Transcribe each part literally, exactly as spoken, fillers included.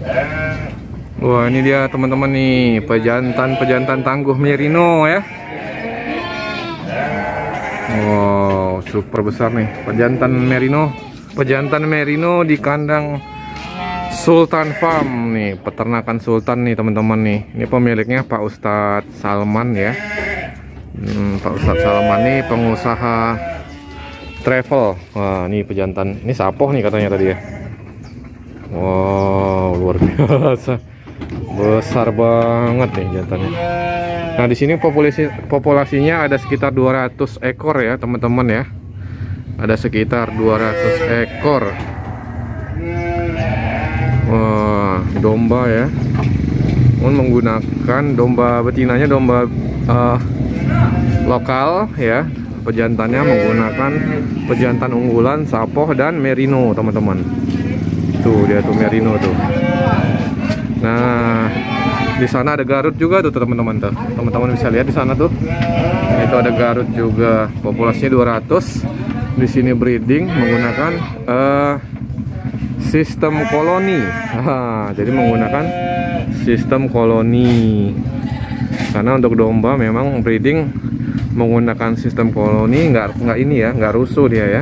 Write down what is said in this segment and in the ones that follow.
Wah, ini dia teman-teman nih, pejantan-pejantan tangguh merino ya. Wow, super besar nih pejantan merino. Pejantan merino di kandang Sultan Farm nih, peternakan Sultan nih teman-teman nih. Ini pemiliknya Pak Ustadz Salman ya. Hmm, Pak Ustadz Salman nih pengusaha travel. Wah, ini pejantan. Ini sapoh nih katanya tadi ya. Wow, luar biasa. Besar banget nih jantannya. Nah, di sini populasi populasinya ada sekitar dua ratus ekor ya, teman-teman ya. Ada sekitar dua ratus ekor. Wah, domba ya. Menggunakan domba betinanya domba uh, lokal ya. Pejantannya menggunakan pejantan unggulan sapoh dan merino, teman-teman. Tuh dia tuh merino tuh. Nah, di sana ada Garut juga tuh teman-teman tuh. Teman-teman bisa lihat di sana tuh. Itu ada Garut juga. Populasinya dua ratus. Di sini breeding menggunakan uh, sistem koloni. Nah, jadi menggunakan sistem koloni. Karena untuk domba memang breeding menggunakan sistem koloni, nggak nggak ini ya, nggak rusuh dia ya.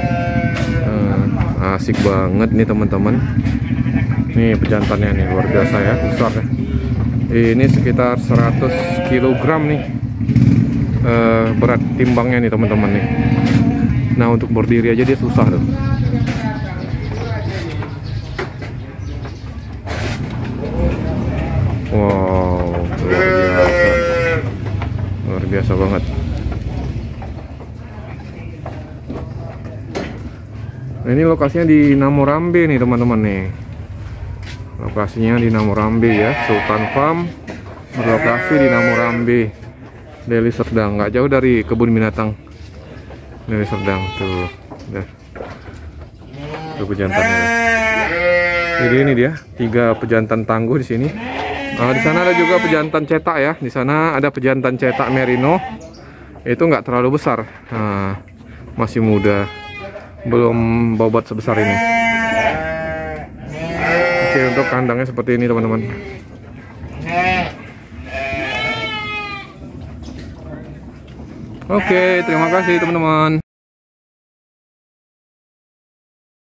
Uh, asik banget nih teman-teman. Nih pejantannya nih luar biasa ya, besar ya. Ini sekitar seratus kilogram nih uh, berat timbangnya nih teman-teman nih. Nah, untuk berdiri aja dia susah tuh. Wow, luar biasa, luar biasa banget. Nah, ini lokasinya di Namorambe nih teman-teman nih. Lokasinya di Namorambe ya, Sultan Farm berlokasi di Namorambe, Deli Serdang, nggak jauh dari kebun binatang Deli Serdang tuh. Udah. Tuh pejantannya. Jadi ini dia tiga pejantan tangguh di sini. Nah, di sana ada juga pejantan cetak ya. Di sana ada pejantan cetak merino. Itu nggak terlalu besar. Nah, masih muda, belum bobot sebesar ini. Oke, untuk kandangnya seperti ini teman-teman. Oke, terima kasih teman-teman.